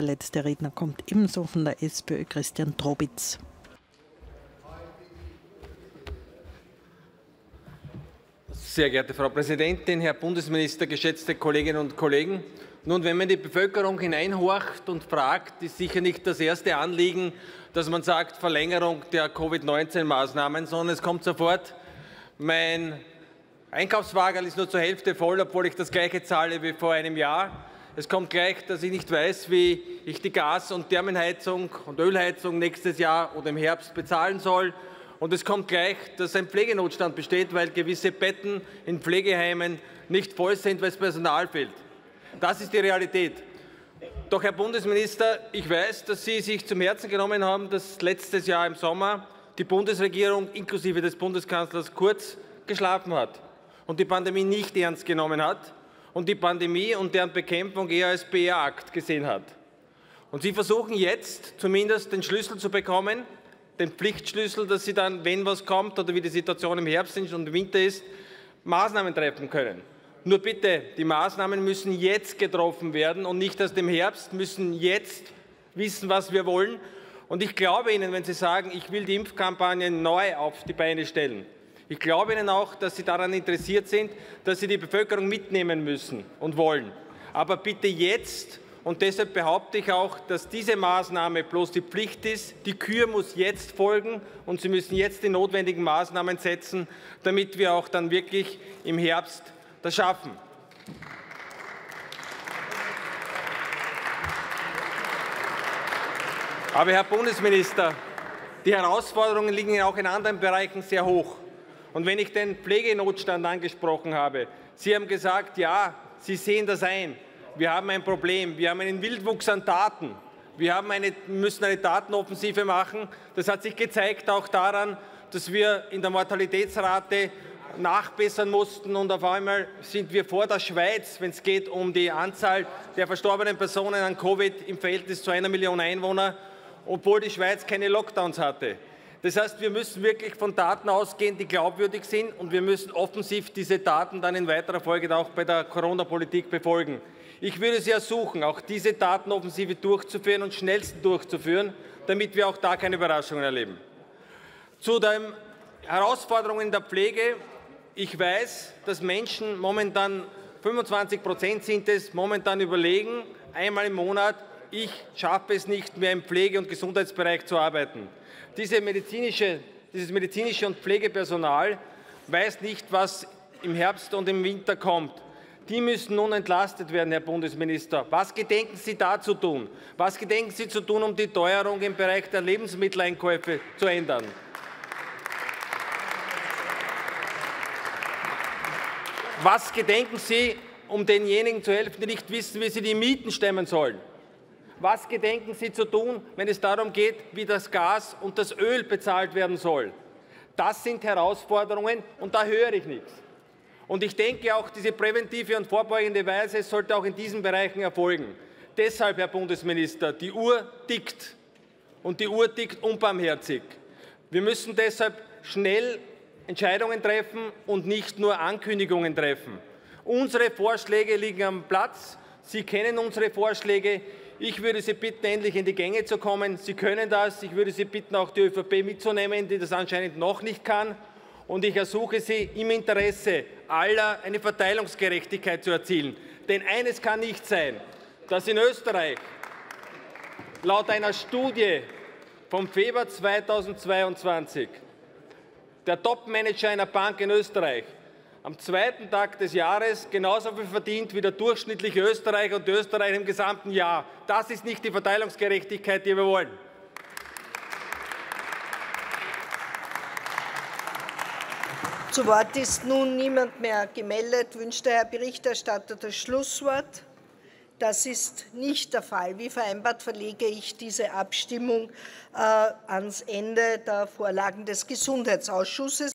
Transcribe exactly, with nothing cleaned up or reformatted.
Der letzte Redner kommt ebenso von der SPÖ, Christian Drobitz. Sehr geehrte Frau Präsidentin, Herr Bundesminister, geschätzte Kolleginnen und Kollegen! Nun, wenn man in die Bevölkerung hineinhorcht und fragt, ist sicher nicht das erste Anliegen, dass man sagt Verlängerung der Covid neunzehn Maßnahmen, sondern es kommt sofort, mein Einkaufswagen ist nur zur Hälfte voll, obwohl ich das Gleiche zahle wie vor einem Jahr. Es kommt gleich, dass ich nicht weiß, wie ich die Gas- und Thermenheizung und Ölheizung nächstes Jahr oder im Herbst bezahlen soll. Und es kommt gleich, dass ein Pflegenotstand besteht, weil gewisse Betten in Pflegeheimen nicht voll sind, weil es Personal fehlt. Das ist die Realität. Doch, Herr Bundesminister, ich weiß, dass Sie sich zum Herzen genommen haben, dass letztes Jahr im Sommer die Bundesregierung inklusive des Bundeskanzlers Kurz geschlafen hat und die Pandemie nicht ernst genommen hat und die Pandemie und deren Bekämpfung eher als P R-Akt gesehen hat. Und Sie versuchen jetzt zumindest den Schlüssel zu bekommen, den Pflichtschlüssel, dass Sie dann, wenn was kommt oder wie die Situation im Herbst und im Winter ist, Maßnahmen treffen können. Nur bitte, die Maßnahmen müssen jetzt getroffen werden und nicht erst im Herbst, müssen jetzt wissen, was wir wollen. Und ich glaube Ihnen, wenn Sie sagen, ich will die Impfkampagne neu auf die Beine stellen. Ich glaube Ihnen auch, dass Sie daran interessiert sind, dass Sie die Bevölkerung mitnehmen müssen und wollen. Aber bitte jetzt. Und deshalb behaupte ich auch, dass diese Maßnahme bloß die Pflicht ist. Die Kür muss jetzt folgen, und Sie müssen jetzt die notwendigen Maßnahmen setzen, damit wir auch dann wirklich im Herbst das schaffen. Aber, Herr Bundesminister, die Herausforderungen liegen auch in anderen Bereichen sehr hoch. Und wenn ich den Pflegenotstand angesprochen habe, Sie haben gesagt, ja, Sie sehen das ein. Wir haben ein Problem. Wir haben einen Wildwuchs an Daten. Wir haben eine, müssen eine Datenoffensive machen. Das hat sich gezeigt auch daran, dass wir in der Mortalitätsrate nachbessern mussten. Und auf einmal sind wir vor der Schweiz, wenn es geht um die Anzahl der verstorbenen Personen an Covid im Verhältnis zu einer Million Einwohner, obwohl die Schweiz keine Lockdowns hatte. Das heißt, wir müssen wirklich von Daten ausgehen, die glaubwürdig sind, und wir müssen offensiv diese Daten dann in weiterer Folge auch bei der Corona-Politik befolgen. Ich würde Sie ersuchen, auch diese Datenoffensive durchzuführen und schnellstens durchzuführen, damit wir auch da keine Überraschungen erleben. Zu den Herausforderungen der Pflege. Ich weiß, dass Menschen momentan, fünfundzwanzig Prozent sind es, momentan überlegen, einmal im Monat, ich schaffe es nicht mehr im Pflege- und Gesundheitsbereich zu arbeiten. Diese medizinische, dieses medizinische und Pflegepersonal weiß nicht, was im Herbst und im Winter kommt. Die müssen nun entlastet werden, Herr Bundesminister. Was gedenken Sie da zu tun? Was gedenken Sie zu tun, um die Teuerung im Bereich der Lebensmitteleinkäufe zu ändern? Was gedenken Sie, um denjenigen zu helfen, die nicht wissen, wie sie die Mieten stemmen sollen? Was gedenken Sie zu tun, wenn es darum geht, wie das Gas und das Öl bezahlt werden soll? Das sind Herausforderungen, und da höre ich nichts. Und ich denke auch, diese präventive und vorbeugende Weise sollte auch in diesen Bereichen erfolgen. Deshalb, Herr Bundesminister, die Uhr tickt, und die Uhr tickt unbarmherzig. Wir müssen deshalb schnell Entscheidungen treffen und nicht nur Ankündigungen treffen. Unsere Vorschläge liegen am Platz. Sie kennen unsere Vorschläge. Ich würde Sie bitten, endlich in die Gänge zu kommen. Sie können das. Ich würde Sie bitten, auch die ÖVP mitzunehmen, die das anscheinend noch nicht kann. Und ich ersuche Sie, im Interesse aller eine Verteilungsgerechtigkeit zu erzielen. Denn eines kann nicht sein, dass in Österreich laut einer Studie vom Februar zweitausendzweiundzwanzig der Topmanager einer Bank in Österreich am zweiten Tag des Jahres genauso viel verdient wie der durchschnittliche Österreicher und die Österreicher im gesamten Jahr. Das ist nicht die Verteilungsgerechtigkeit, die wir wollen. Zu Wort ist nun niemand mehr gemeldet. Wünscht der Herr Berichterstatter das Schlusswort? Das ist nicht der Fall. Wie vereinbart verlege ich diese Abstimmung äh, ans Ende der Vorlagen des Gesundheitsausschusses.